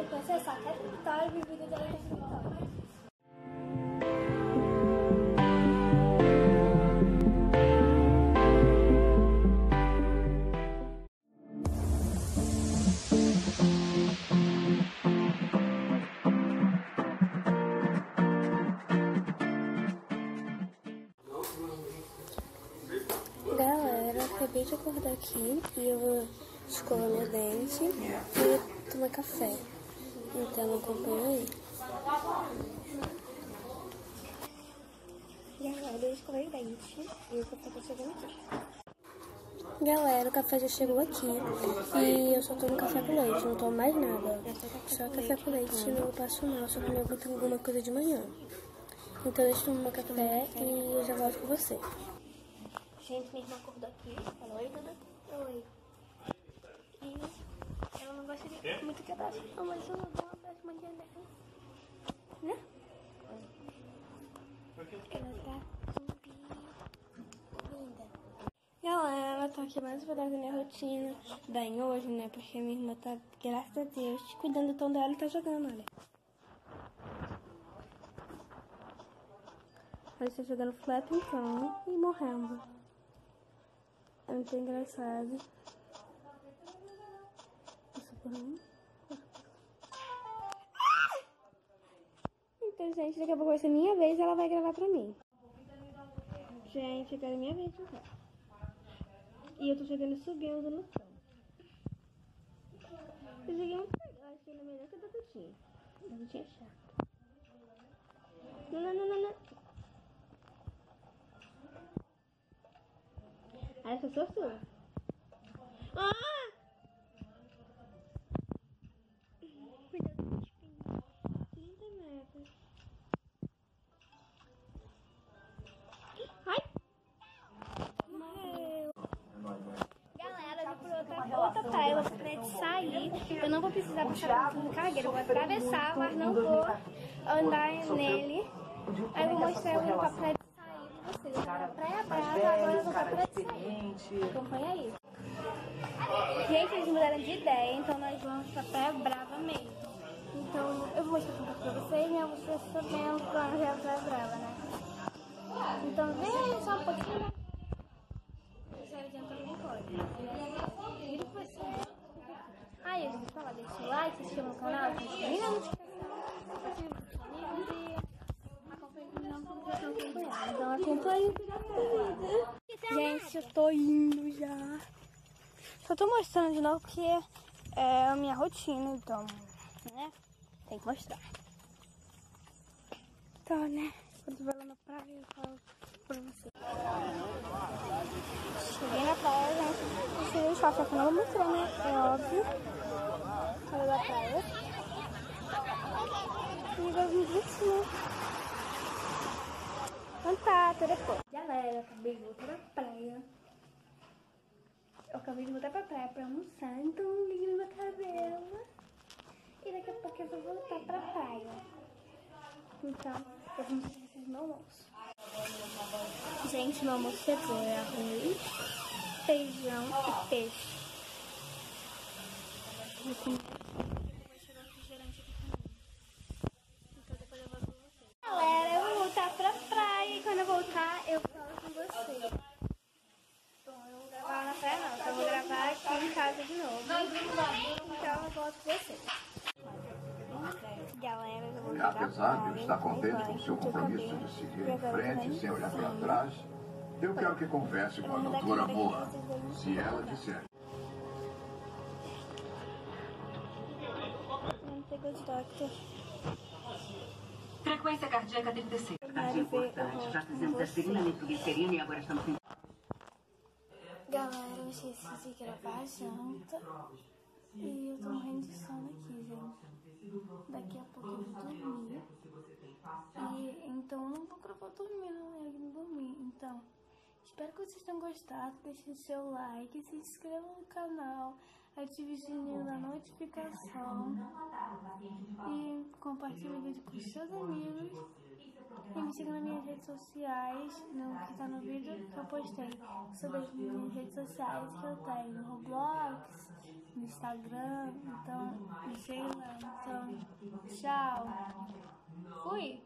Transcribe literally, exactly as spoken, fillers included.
conhecer essa casa de Vitória, vivida da Ilha de Vitória. Galera, acabei de acordar aqui e eu vou escovar meu dente e tomar café. Então acompanha aí. Galera, eu escovei o dente e o café tá chegando aqui. Galera, o café já chegou aqui e eu só tomo café com leite, não tomo mais nada. Só café com leite não passo mal, só comer alguma coisa de manhã. Então deixa eu tomar meu café e eu já volto com você. Gente, minha irmã acordou aqui. Fala, oi, Duda. Oi. E ela não gosta de muito que abraço. Não, mas eu vou dar um abraço uma dia dela. Né? Ela tá linda. Galera, tô aqui mais pra dar minha rotina. Bem, hoje, né? Porque minha irmã tá, graças a Deus, cuidando do tom dela e tá jogando, olha. Ela está jogando flap então e morrendo. É muito engraçado. Isso por um. Então, gente, daqui a pouco vai ser minha vez e ela vai gravar pra mim. Gente, agora é minha vez de jogar. E eu tô jogando subindo no chão. Eu joguei muito legal, acho que ele é melhor que a da Tutinha. A Tutinha é chata. Não, não, não, não, não. Ah, essa sou sua. Ah! Cuidado com os espinhos. trinta metros. Ai! Morreu. Galera, eu vou por outra, outra praia. Eu vou poder sair. Eu não vou precisar passar pelo cargueiro. Eu vou atravessar, mas não vou andar nele. Aí eu vou mostrar eu indo pra praia de sair pra vocês. Eu vou pra Praia Brava, agora eu vou pra praia de sair. Acompanha aí. Gente, eles mudaram de ideia, então nós vamos pra Praia Brava mesmo. Então, eu vou mostrar um pouco pra vocês, né? Vocês sabendo quando é a Praia Brava, né? Então, vem só um pouquinho. Se adiantando, não pode. Vira pra você. Ah, e eu vou falar, deixa o like, se inscreva no canal, se inscreva na notificação, ativa o sininho e acompanhe o canal. Então, acompanhe. Gente, eu tô indo já. Só tô mostrando de novo porque é a minha rotina, então, né? Tem que mostrar. Então, né? Quando vai lá na praia, eu falo pra você. Cheguei na praia, gente. Eu cheguei só, só que eu não vou mostrar, né? É óbvio. Olha da praia. E agora eu vim aqui, né? Então tá, até depois. Galera, eu acabei de voltar da praia. Eu acabei de voltar pra praia pra almoçar, então eu liguei meu cabelo. E daqui a pouco eu vou voltar pra praia. Então, eu vou mostrar vocês meu almoço. Gente, meu almoço chegou. É arroz, feijão e peixe. Vou comer. Vai chegar refrigerante aqui também. Então depois eu volto com vocês. Galera, eu vou voltar pra praia e quando eu voltar, eu falo com vocês. Bom, eu não vou gravar na praia não, então eu vou gravar aqui em casa de novo. Então eu volto com vocês. Galera, eu vou E apesar de eu estar contente com o seu compromisso de seguir em frente sem olhar para trás, eu quero que converse com a doutora Moa, se ela disser. Não pegou de doctor. Frequência cardíaca trinta e seis. Cardia importante. Já fizemos aspirina, nitroglicerina e agora estamos em... Galera, eu esqueci de gravar a janta. E eu tô morrendo de sono aqui, gente. Daqui a pouco eu vou dormir. E então eu não vou gravar dormindo, né? Eu não dormir. Então, espero que vocês tenham gostado. Deixem seu like, se inscrevam no canal, ative o sininho da notificação. E compartilhe o vídeo com os seus amigos. E me siga nas minhas redes sociais, no que tá no vídeo que eu postei sobre as minhas redes sociais que eu tenho no Roblox, no Instagram, então me siga lá. Então, Tchau. Fui.